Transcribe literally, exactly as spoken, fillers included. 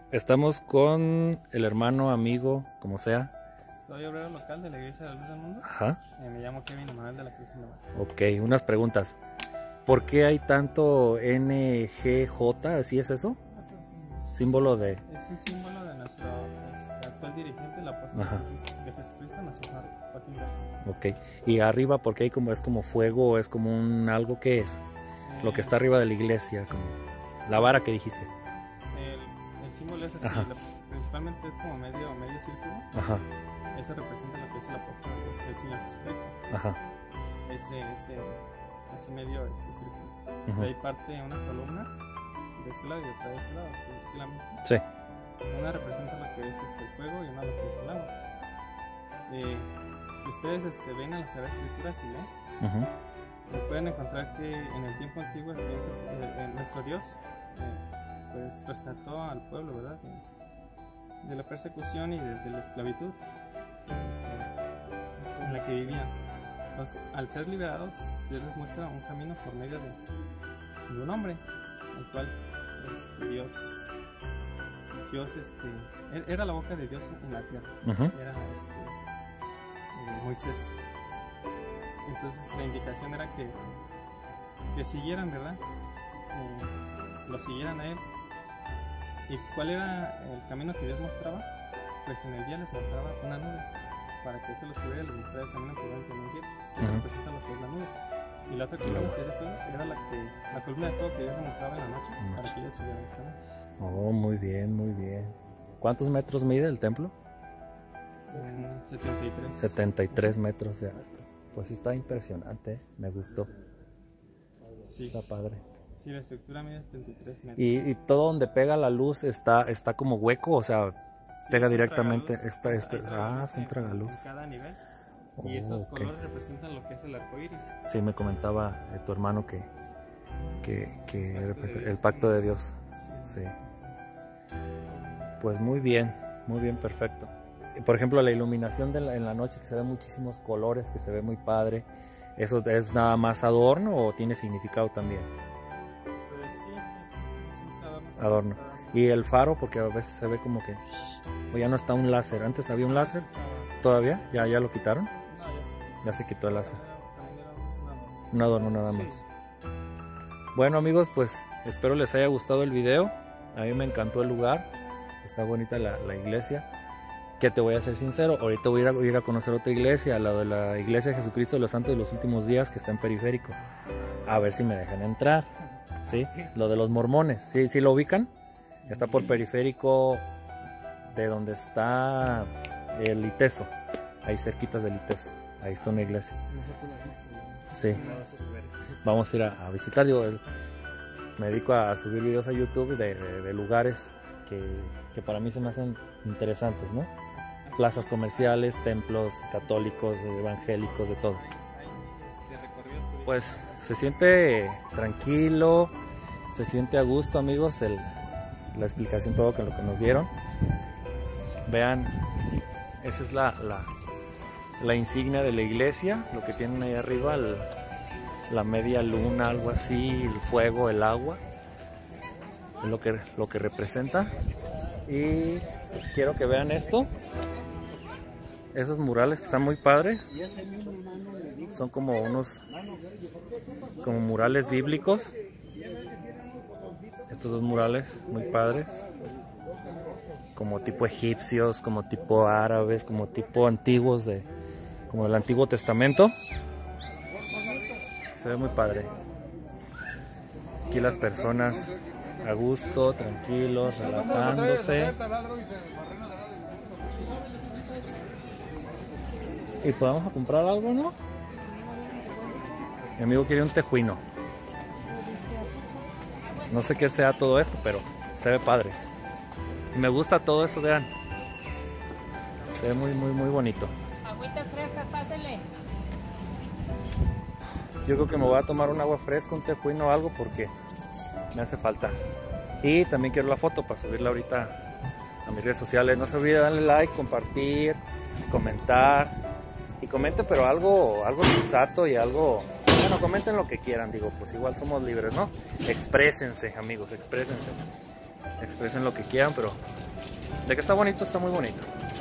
Estamos con el hermano, amigo, como sea. Soy obrero local de la Iglesia de la Luz del Mundo. Ajá. Eh, me llamo Kevin Emanuel de la Cruz Sandoval. Ok, unas preguntas. ¿Por qué hay tanto N G J? ¿Así es eso? Eso es un, Símbolo de... es un símbolo de nuestro este, actual dirigente, el apóstol Ajá. de Jesucristo, nuestro Señor Joaquín Garza. Ok. Y arriba, porque hay como, es como fuego, es como un algo que es. Eh, Lo que está arriba de la iglesia, como la vara que dijiste. El, el símbolo es así, Ajá. lo- principalmente es como medio, medio círculo. Ajá, Eso representa lo que es el apóstol este, el Señor Jesucristo. ajá. Ese, ese, ese medio este círculo. Ujú. De ahí parte una columna de este lado y otra de este lado. ¿Sí, sí la misma? Sí. Una representa lo que es este, el fuego y una lo que es el agua. Eh, si ustedes este, ven a las Sagradas Escrituras y leen, Ujú. eh, pueden encontrar que en el tiempo antiguo el Señor Jes- eh, eh, nuestro Dios eh, pues rescató al pueblo, ¿verdad? De, de la persecución y de, de la esclavitud eh, en la que vivían. Entonces, al ser liberados, Dios les muestra un camino por medio de, de un hombre, el cual este, Dios, Dios este, él era la boca de Dios en la tierra. Ujú. Era este, eh, Moisés. Entonces la indicación era que, que siguieran, ¿verdad? Eh, lo siguieran a él. ¿Y cuál era el camino que Dios mostraba? Pues en el día les mostraba una nube, para que eso los pudiera les mostrara el camino que iban a tener. Eso Ujú. representa lo que es la nube. Y la otra columna que es de fuego era la, que, la columna de fuego que Dios les mostraba en la noche, para que ellos siguieran el camino. Oh, muy bien, muy bien. ¿Cuántos metros mide el templo? Mm, setenta y tres. setenta y tres metros de alto. Pues está impresionante, ¿eh? Me gustó. Sí, Está padre. sí, la estructura mide setenta y tres metros. Y, y todo donde pega la luz está, está como hueco, o sea, Sí, pega es un directamente. tragaluz. Esta, este, Hay ah, tragaluz es un en- tragaluz. En cada nivel. Oh, Y esos ok. colores representan lo que es el arco iris. Sí, me comentaba eh, tu hermano que, que, que El pacto de el Dios. pacto de Dios. Sí. Sí. Pues muy bien, muy bien, perfecto. Y, por ejemplo, la iluminación de la- en la noche, que se ven muchísimos colores, que se ve muy padre. ¿Eso es nada más adorno o tiene significado también? Pues sí, es, es un adorno. Adorno. Y el faro, porque a veces se ve como que o ya no está un láser. Antes había un láser, todavía, ya, ya lo quitaron. No, ya, Ya se quitó el láser. también era un adorno. Un adorno nada Sí. más. Bueno, amigos, pues espero les haya gustado el video. A mí me encantó el lugar. Está bonita la, la iglesia. Que te voy a ser sincero, ahorita voy a ir a, ir a conocer otra iglesia, la de la Iglesia de Jesucristo de los Santos de los Últimos Días, que está en Periférico. A ver si me dejan entrar. ¿Sí? Lo de los mormones. ¿Sí, sí lo ubican? Está por Periférico, de donde está el Iteso. Ahí cerquitas del Iteso. Ahí está una iglesia. Sí. Vamos a ir a, a visitar. Digo, el- me dedico a, a subir videos a YouTube de, de- de lugares que, que para mí se me hacen interesantes, ¿no? Plazas comerciales, templos católicos, evangélicos, de todo. Hay, hay, este, recorridos turísticos. Pues se siente tranquilo, se siente a gusto, amigos, el, la explicación, todo que lo que nos dieron. Vean, esa es la, la, la insignia de la iglesia, lo que tienen ahí arriba, el- la media luna, algo así, el fuego, el agua, es lo que, lo que representa. Y quiero que vean esto, esos murales que están muy padres, son como unos como murales bíblicos. Estos dos murales muy padres, como tipo egipcios, como tipo árabes, como tipo antiguos, de como del Antiguo Testamento. Se ve muy padre. Aquí las personas a gusto, tranquilos, relajándose. Y pues vamos a comprar algo, ¿no? Mi amigo quiere un tejuino. No sé qué sea todo esto, pero se ve padre. Y me gusta todo eso, vean. Se ve muy, muy, muy bonito. Agüita fresca, pásele. Yo creo que me voy a tomar un agua fresca, un tejuino o algo, porque me hace falta. Y también quiero la foto para subirla ahorita a mis redes sociales. No se olviden darle like, compartir, comentar. Y comenten, pero algo, algo sensato y algo... Bueno, comenten lo que quieran, digo, pues igual somos libres, ¿no? Exprésense, amigos, exprésense. Expresen lo que quieran, pero De que está bonito, está muy bonito.